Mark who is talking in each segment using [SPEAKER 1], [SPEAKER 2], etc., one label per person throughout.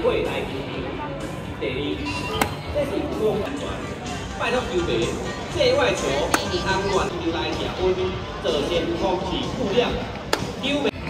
[SPEAKER 1] 未来第二，这是公安全，拜托球迷，界外球安全就来调温，做先空气负量，球迷。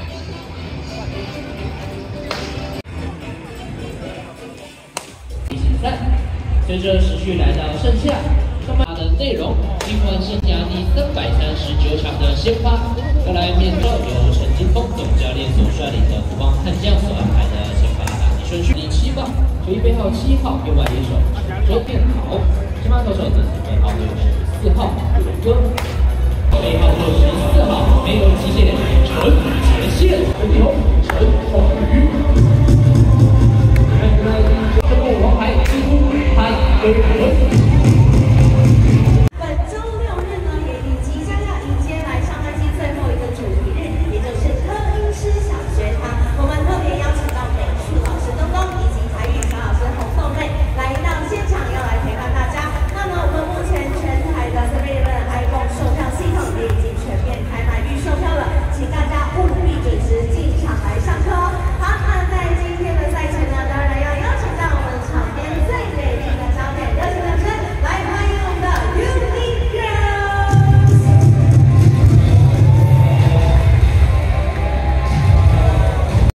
[SPEAKER 2] 比赛随着时序来到盛夏，它的内容尽管剩下第339场的先发，要来面对由陈金峰总教练所率领的富邦悍将所安排的先发打击顺序。第7棒，球衣背号7号右外野手周建豪，先发投手则是背号64号宇哥，背号64号没有极限。